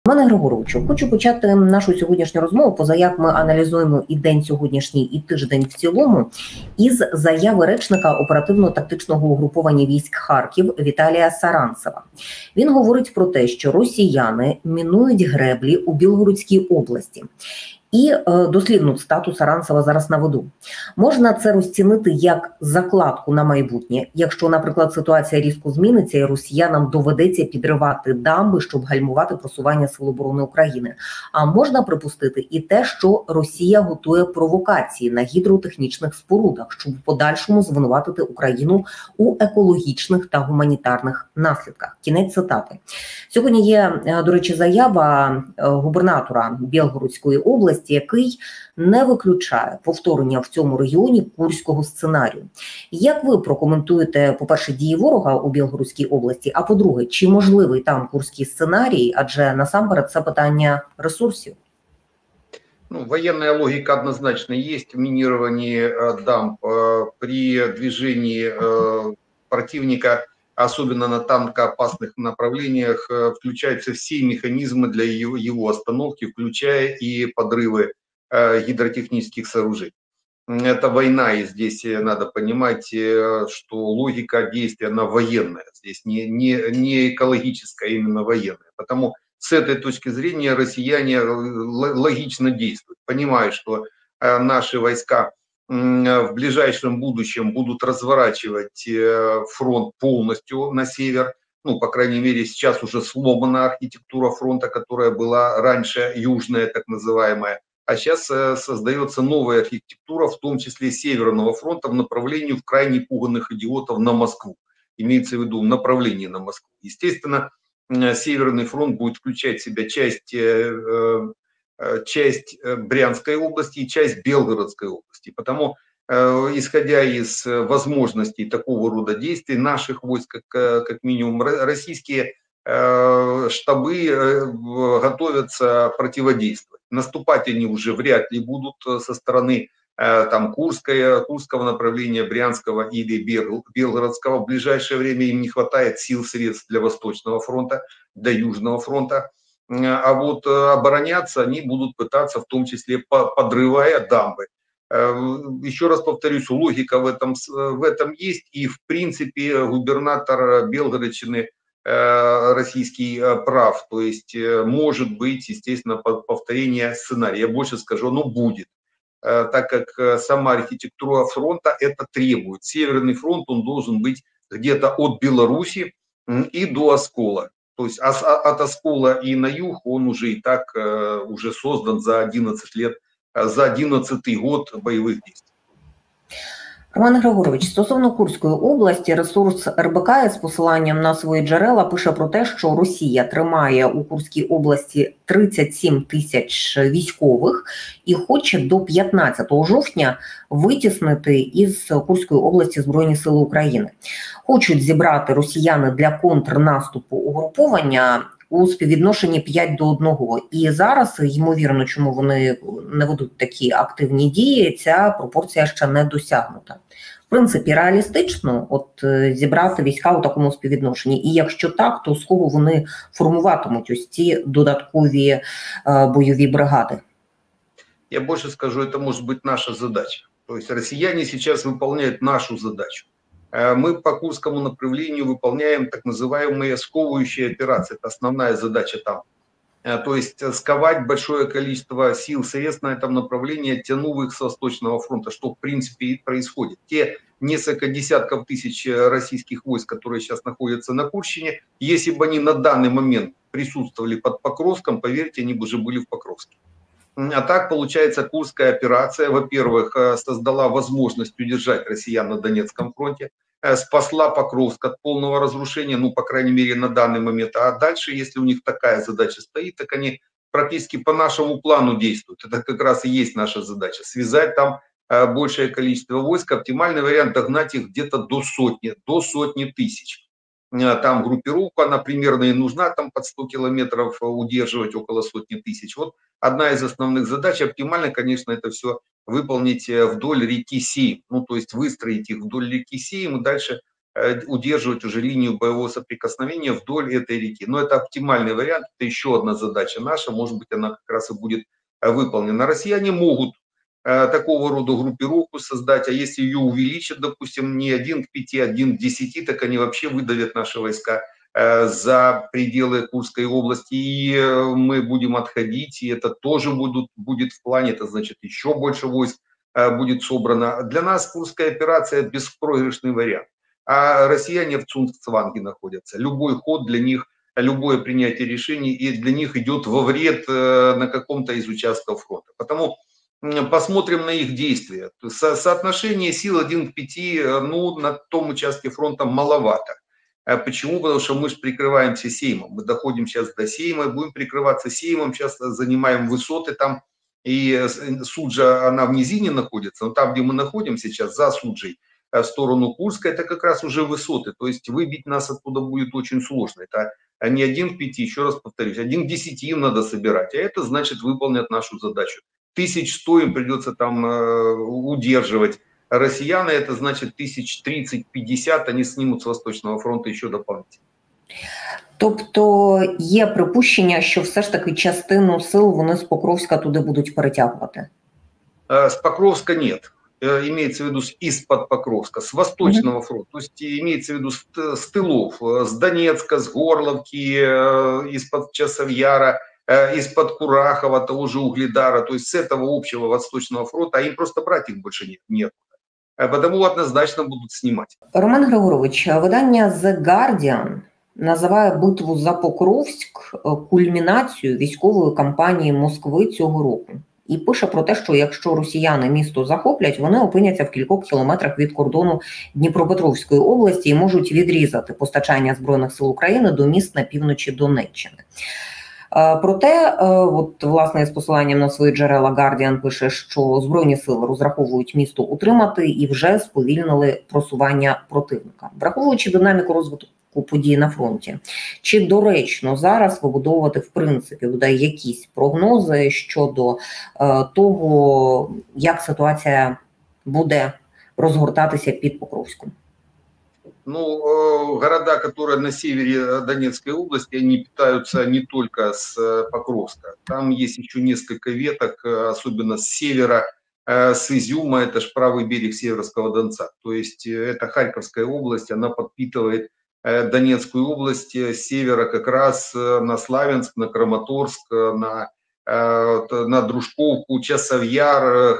Пане Григоровичу, хочу почати нашу сьогоднішню розмову, поза як ми аналізуємо і день сьогоднішній, і тиждень в цілому, із заяви речника оперативно-тактичного угруповання військ Харків Віталія Саранцева. Він говорить про те, що росіяни мінують греблі у Білгородській області. І дослівну цитату Саранцева зараз наведу. Можна це розцінити як закладку на майбутнє, якщо, наприклад, ситуація різко зміниться і росіянам доведеться підривати дамби, щоб гальмувати просування Сил оборони України. А можна припустити і те, що Росія готує провокації на гідротехнічних спорудах, щоб в подальшому звинуватити Україну у екологічних та гуманітарних наслідках. Кінець цитати. Сьогодні є, до речі, заява губернатора Білгородської області, який не виключає повторення в цьому регіоні курського сценарію. Як ви прокоментуєте, по-перше, дії ворога у Білгородській області, а по-друге, чи можливий там курський сценарій, адже насамперед це питання ресурсів? Ну, военная логика однозначно есть в минировании дамб при движении противника, особенно на танкоопасных направлениях, включаются все механизмы для его остановки, включая и подрывы гидротехнических сооружений. Это война, и здесь надо понимать, что логика действия, она военная, здесь не экологическая, а именно военная. Потому с этой точки зрения россияне логично действуют, понимают, что наши войска в ближайшем будущем будут разворачивать фронт полностью на север. Ну, по крайней мере, сейчас уже сломана архитектура фронта, которая была раньше южная, так называемая. А сейчас создается новая архитектура, в том числе Северного фронта, в направлении в крайне пуганных идиотов на Москву. Имеется в виду в направлении на Москву. Естественно, Северный фронт будет включать в себя часть Брянской области и часть Белгородской области. Потому, исходя из возможностей такого рода действий наших войск, как минимум российские штабы готовятся противодействовать. Наступать они уже вряд ли будут со стороны там Курского направления, Брянского или Белгородского. В ближайшее время им не хватает сил, средств для Восточного фронта, для Южного фронта. А вот обороняться они будут пытаться, в том числе подрывая дамбы. Еще раз повторюсь, логика в этом есть. И в принципе губернатор Белгородчины российский прав. То есть может быть, естественно, повторение сценария. Я больше скажу, оно будет. Так как сама архитектура фронта это требует. Северный фронт, он должен быть где-то от Беларуси и до Оскола. То есть от Оскола и на юг он уже и так уже создан за 11 лет, за 11-й год боевых действий. Роман Григорович, стосовно Курської області, ресурс РБК з посиланням на свої джерела пише про те, що Росія тримає у Курській області 37 тисяч військових і хоче до 15 жовтня витіснити із Курської області Збройні Сили України. Хочуть зібрати росіяни для контрнаступу угруповання у співвідношенні 5 до 1. І зараз, ймовірно, чому вони не ведуть такі активні дії, ця пропорція ще не досягнута. В принципі, реалістично зібрати війська у такому співвідношенні. І якщо так, то з кого вони формуватимуть ось ці додаткові бойові бригади? Я больше скажу, это может быть наша задача. То есть россияне сейчас выполняют нашу задачу. Мы по Курскому направлению выполняем так называемые сковывающие операции. Это основная задача там. То есть сковать большое количество сил, средств на этом направлении, оттянув их с Восточного фронта, что в принципе и происходит. Те несколько десятков тысяч российских войск, которые сейчас находятся на Курщине, если бы они на данный момент присутствовали под Покровском, поверьте, они бы уже были в Покровске. А так, получается, Курская операция, во-первых, создала возможность удержать россиян на Донецком фронте, спасла Покровск от полного разрушения, ну, по крайней мере, на данный момент. А дальше, если у них такая задача стоит, так они практически по нашему плану действуют. Это как раз и есть наша задача. Связать там большее количество войск. Оптимальный вариант — догнать их где-то до сотни тысяч. Там группировка, она примерно и нужна, там под 100 километров удерживать около сотни тысяч. Вот одна из основных задач. Оптимально, конечно, это все выполнить вдоль реки Сейм. Ну, то есть выстроить их вдоль реки Сейм и дальше удерживать уже линию боевого соприкосновения вдоль этой реки. Но это оптимальный вариант, это еще одна задача наша, может быть, она как раз и будет выполнена. Россияне могут такого рода группировку создать, а если ее увеличат, допустим, не 1 к 5, 1 к 10, так они вообще выдавят наши войска за пределы Курской области, и мы будем отходить, и это тоже будет в плане, это значит еще больше войск будет собрано. Для нас Курская операция беспроигрышный вариант, а россияне в Цугцванге находятся. Любой ход для них, любое принятие решений и для них идет во вред на каком-то из участков фронта. Потому посмотрим на их действия. Соотношение сил 1 к 5, ну, на том участке фронта маловато. Почему? Потому что мы же прикрываемся Сеймом. Мы доходим сейчас до Сейма, будем прикрываться Сеймом, сейчас занимаем высоты там. И Суджа, она в низине находится, но там, где мы находимся сейчас, за Суджей, в сторону Курска, это как раз уже высоты. То есть выбить нас оттуда будет очень сложно. Это не 1 к 5, еще раз повторюсь, 1 к 10 им надо собирать. А это значит выполнят нашу задачу. 1100 им придется там удерживать. Россияне, это значит 1030-50, они снимут с Восточного фронта еще дополнительно. Тобто є припущення, що все ж таки частину сил вони з Покровська туди будуть перетягувати? С Покровска нет. Имеется в виду из-под Покровска, с Восточного фронта. То есть имеется в виду с тылов, с Донецка, с Горловки, из-под Часовьяра, из-под Курахова, того же Угледара. То есть с этого общего Восточного фронта, а им просто брать их больше нет. Потому однозначно будут снимать. Роман Григорович, видання The Guardian називає битву за Покровськ кульмінацією військової кампанії Москви цього року. І пише про те, що якщо росіяни місто захоплять, вони опиняться в кількох кілометрах від кордону Дніпропетровської області і можуть відрізати постачання Збройних сил України до міст на півночі Донеччини. Проте, от, власне, з посиланням на свої джерела Guardian пише, що Збройні сили розраховують місто утримати і вже сповільнили просування противника. Враховуючи динаміку розвитку подій на фронті, чи доречно зараз вибудовувати, в принципі, бодай якісь прогнози щодо того, як ситуація буде розгортатися під Покровськом? Ну, города, которые на севере Донецкой области, они питаются не только с Покровска. Там есть еще несколько веток, особенно с севера, с Изюма, это же правый берег Северского Донца. То есть это Харьковская область, она подпитывает Донецкую область с севера как раз на Славянск, на Краматорск, на Дружковку, Часовьяр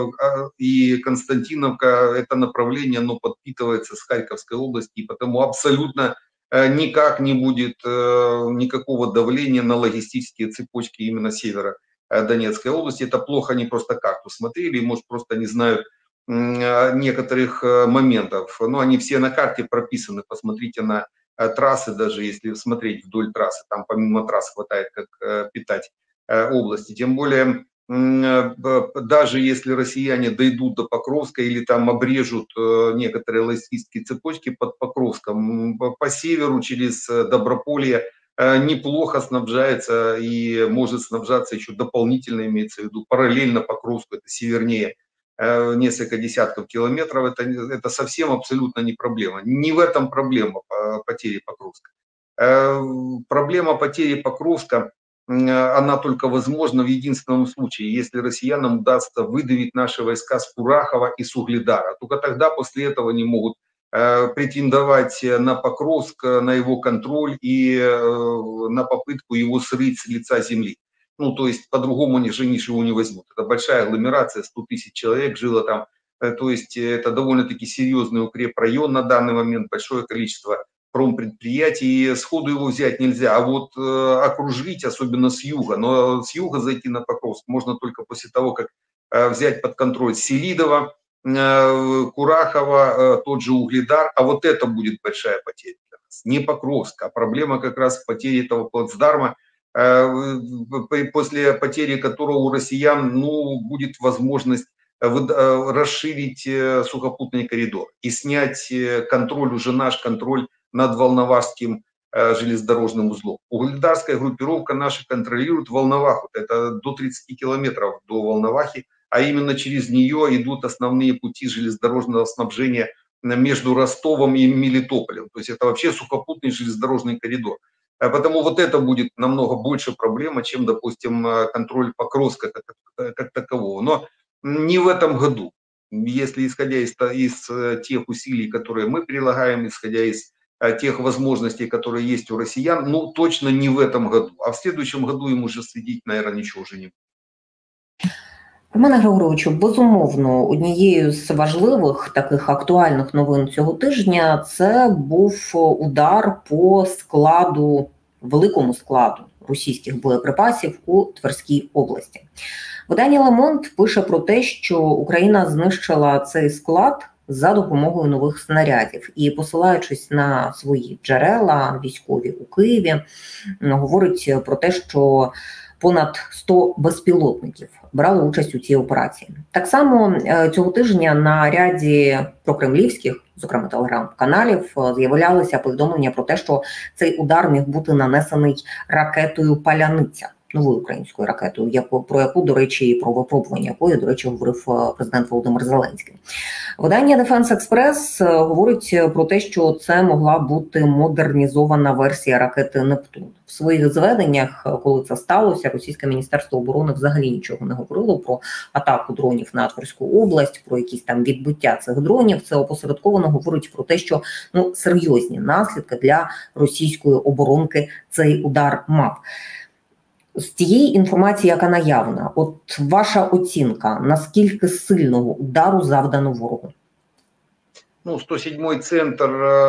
и Константиновка. Это направление, оно подпитывается с Харьковской области, и потому абсолютно никак не будет никакого давления на логистические цепочки именно севера Донецкой области. Это плохо, они просто карту смотрели, может, просто не знают некоторых моментов. Но они все на карте прописаны, посмотрите на трассы, даже если смотреть вдоль трассы, там помимо трасс хватает, как питать области. Тем более, даже если россияне дойдут до Покровска или там обрежут некоторые логистические цепочки под Покровском, по северу через Доброполье неплохо снабжается и может снабжаться еще дополнительно, имеется в виду, параллельно Покровску, это севернее, несколько десятков километров, это совсем абсолютно не проблема. Не в этом проблема потери Покровска. Проблема потери Покровска, она только возможна в единственном случае, если россиянам удастся выдавить наши войска с Курахова и с Угледара. Только тогда после этого они могут претендовать на Покровск, на его контроль и на попытку его срыть с лица земли. Ну, то есть по-другому они же ничего не возьмут. Это большая агломерация, 100 тысяч человек жило там. То есть это довольно-таки серьезный укрепрайон на данный момент, большое количество промпредприятий, сходу его взять нельзя. А вот окружить, особенно с юга, но с юга зайти на Покровск можно только после того, как взять под контроль Селидово, Курахова, тот же Угледар. А вот это будет большая потеря для нас. Не Покровск, а проблема как раз в потере этого плацдарма, после потери которого у россиян, ну, будет возможность расширить сухопутный коридор и снять контроль, уже наш контроль над Волновахским железнодорожным узлом. Угледарская группировка наша контролирует Волноваху, это до 30 километров до Волновахи, а именно через нее идут основные пути железнодорожного снабжения между Ростовом и Мелитополем. То есть это вообще сухопутный железнодорожный коридор. Потому вот это будет намного больше проблема, чем, допустим, контроль Покровска как такового. Но не в этом году. Если исходя из тех усилий, которые мы прилагаем, исходя из тех возможностей, которые есть у россиян, ну точно не в этом году. А в следующем году им уже светить, наверное, ничего уже не будет. Романе Григоровичу, безумовно, однією з важливих таких актуальних новин цього тижня це був удар по складу, великому складу російських боєприпасів у Тверській області. Видання Le Monde пише про те, що Україна знищила цей склад за допомогою нових снарядів. І, посилаючись на свої джерела військові у Києві, говорить про те, що понад 100 безпілотників брали участь у цій операції. Так само цього тижня на ряді прокремлівських, зокрема телеграм-каналів, з'являлися повідомлення про те, що цей удар міг бути нанесений ракетою «Паляниця», новою українською ракетою, про яку, до речі, і про випробування якої, до речі, говорив президент Володимир Зеленський. Видання Defense Express говорить про те, що це могла бути модернізована версія ракети «Нептун». В своїх зведеннях, коли це сталося, Російське Міністерство оборони взагалі нічого не говорило про атаку дронів на Тверську область, про якісь там відбиття цих дронів. Це опосередковано говорить про те, що серйозні наслідки для російської оборонки цей удар мав. З тієї інформації, яка наявна, от ваша оцінка, наскільки сильного удару завдано ворогу? 107-й центр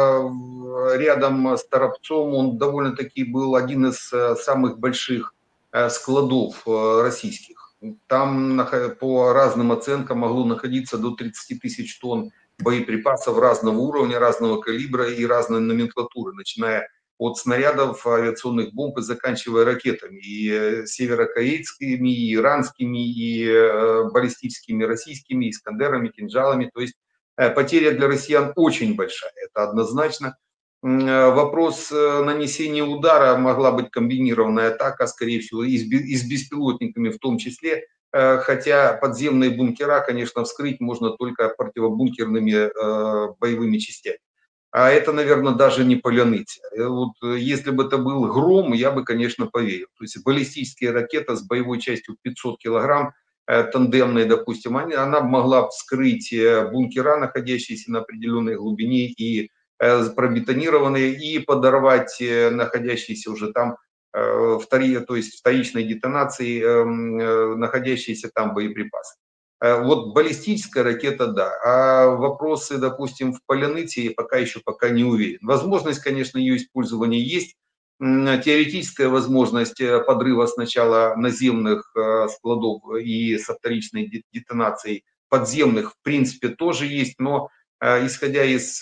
рядом с Торопцом, он довольно-таки был один из самых больших складов российских. Там по разным оценкам могло находиться до 30 тысяч тонн боеприпасов разного уровня, разного калибра и разной номенклатуры, начиная от снарядов, авиационных бомб и заканчивая ракетами, и северокорейскими, и иранскими, и баллистическими российскими, искандерами, кинжалами. То есть потеря для россиян очень большая, это однозначно. Вопрос нанесения удара могла быть комбинированная атака, скорее всего, и с беспилотниками в том числе, хотя подземные бункера, конечно, вскрыть можно только противобункерными боевыми частями. А это, наверное, даже не Паляниця. Вот если бы это был Гром, я бы, конечно, поверил. То есть баллистическая ракета с боевой частью 500 килограмм, тандемная, допустим, она могла вскрыть бункера, находящиеся на определенной глубине и пробетонированные, и подорвать находящиеся уже там то есть вторичной детонации находящиеся там боеприпасы. Вот баллистическая ракета, да. А вопросы, допустим, в Палянице пока не уверен. Возможность, конечно, ее использования есть. Теоретическая возможность подрыва сначала наземных складов и со вторичной детонацией подземных, в принципе, тоже есть. Но исходя из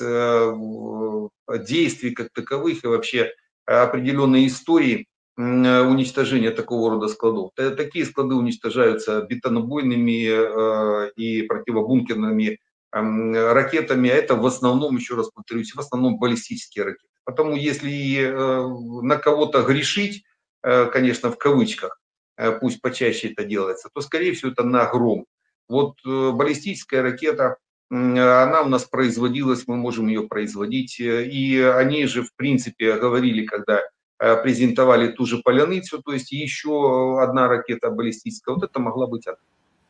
действий как таковых и вообще определенной истории уничтожения такого рода складов. Такие склады уничтожаются бетонобойными и противобункерными ракетами. Это в основном, еще раз повторюсь, в основном баллистические ракеты. Потому если на кого-то грешить, конечно, в кавычках, пусть почаще это делается, то, скорее всего, это на Гром. Вот баллистическая ракета, она у нас производилась, мы можем ее производить. И они же, в принципе, говорили, когда презентовали ту же Паляницю, то есть еще одна ракета баллистическая, вот это могла быть одна.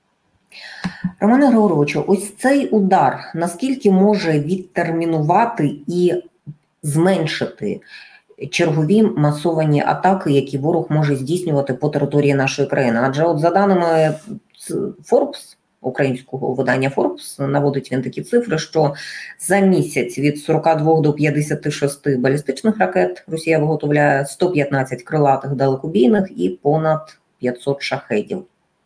Романе Григоровичу, ось цей удар наскільки може відтермінувати і зменшити чергові масовані атаки, які ворог може здійснювати по території нашої країни? Адже от за даними Forbes, українського видання Forbes, наводить він такі цифри, що за місяць від 42 до 56 балістичних ракет Росія виготовляє, 115 крилатих далекобійних і понад 500 шахедів.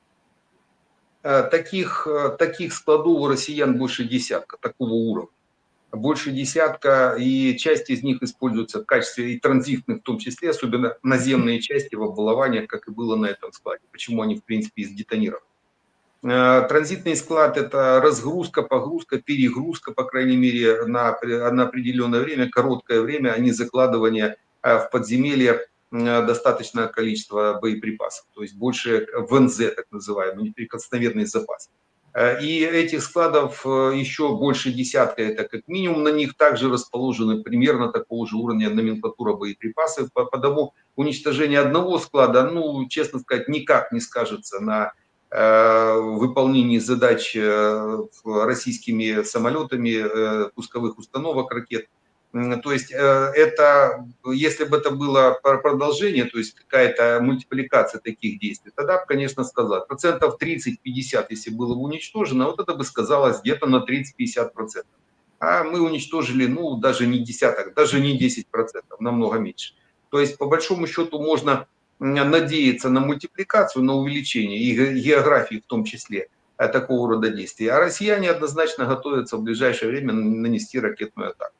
Таких складов у россиян больше десятка, такого уровня. Больше десятка, и часть из них используется в качестве и транзитных в том числе, особенно наземные части в обвалованиях, как и было на этом складе. Почему они, в принципе, и сдетонированы. Транзитный склад – это разгрузка, погрузка, перегрузка, по крайней мере, на определенное время, короткое время, а не закладывание в подземелье достаточное количество боеприпасов. То есть больше ВНЗ, так называемый, неприкосновенный запас. И этих складов еще больше десятка, это как минимум. На них также расположены примерно такого же уровня номенклатура боеприпасов. Потому уничтожение одного склада, ну, честно сказать, никак не скажется на выполнении задач российскими самолетами, пусковых установок ракет. То есть это, если бы это было продолжение, то есть какая-то мультипликация таких действий, тогда бы, конечно, сказал, процентов 30-50, если было бы уничтожено, вот это бы сказалось где-то на 30-50%. А мы уничтожили, ну, даже не десяток, даже не 10%, намного меньше. То есть, по большому счету, можно надеяться на мультипликацию, на увеличение и географии в том числе такого рода действий. А россияне однозначно готовятся в ближайшее время нанести ракетную атаку.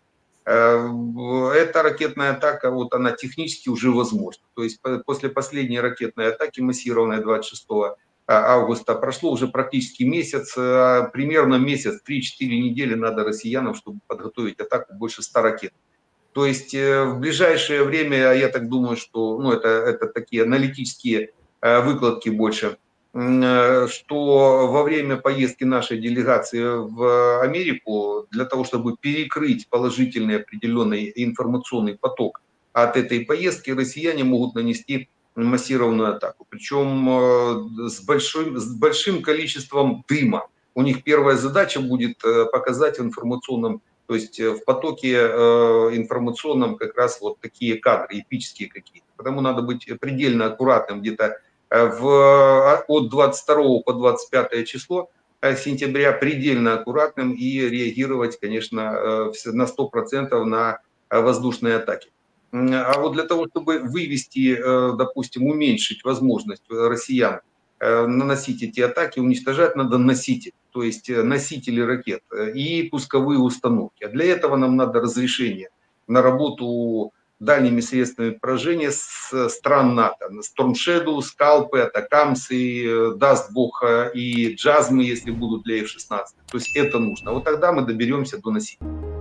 Эта ракетная атака, вот она технически уже возможна. То есть после последней ракетной атаки, массированной 26 августа, прошло уже практически месяц, примерно месяц, 3-4 недели надо россиянам, чтобы подготовить атаку больше 100 ракет. То есть в ближайшее время, я так думаю, что, ну, это такие аналитические выкладки больше, что во время поездки нашей делегации в Америку, для того, чтобы перекрыть положительный определенный информационный поток от этой поездки, россияне могут нанести массированную атаку. Причем с большим количеством дыма. У них первая задача будет показать в информационном, то есть в потоке информационном как раз вот такие кадры, эпические какие-то. Потому надо быть предельно аккуратным где-то от 22 по 25 число сентября, предельно аккуратным и реагировать, конечно, на 100% на воздушные атаки. А вот для того, чтобы вывести, допустим, уменьшить возможность россиян наносить эти атаки, уничтожать надо носители, то есть носители ракет и пусковые установки. А для этого нам надо разрешение на работу дальними средствами поражения с стран НАТО. Storm Shadow, скалпы, атакамсы, даст бог и джазмы, если будут для F-16. То есть это нужно. Вот тогда мы доберемся до носителей.